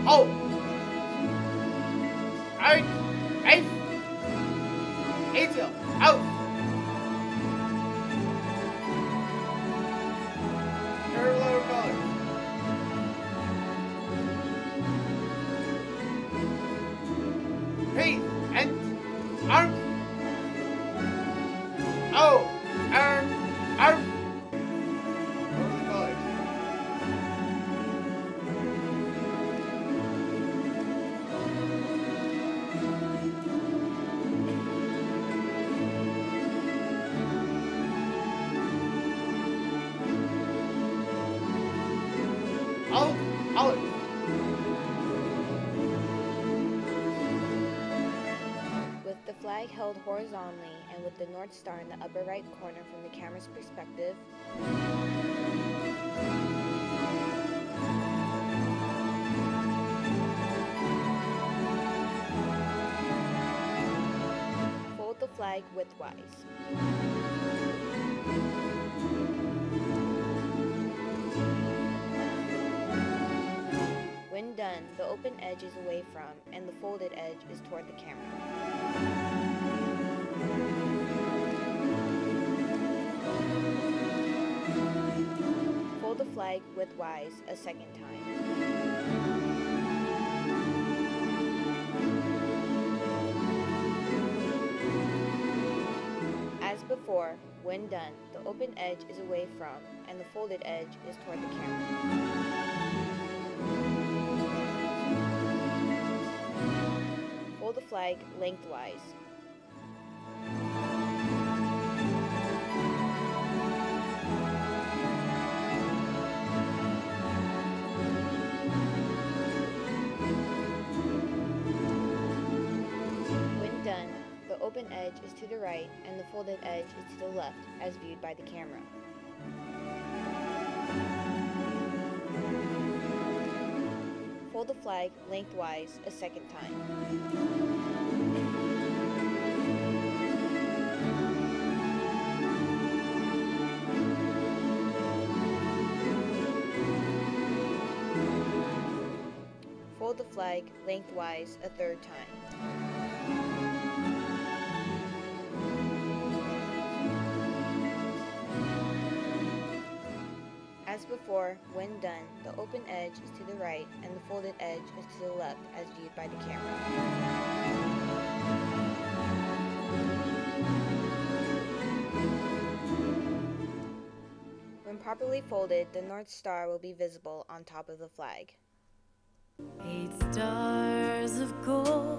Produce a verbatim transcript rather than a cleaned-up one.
Halt! Out! Out! Angel! Out! Very low color. Hey! And arm! Oh! Arm! Arm! Over the colors. Out! Out! With the flag held horizontally and with the North Star in the upper right corner from the camera's perspective, fold the flag widthwise. When done, the open edge is away from and the folded edge is toward the camera. Fold the flag widthwise a second time. As before, when done, the open edge is away from and the folded edge is toward the camera. Fold the flag lengthwise. When done, the open edge is to the right and the folded edge is to the left as viewed by the camera. Fold the flag lengthwise a second time. Fold the flag lengthwise a third time. As before, when done, the open edge is to the right and the folded edge is to the left as viewed by the camera. When properly folded, the North Star will be visible on top of the flag. Eight stars of gold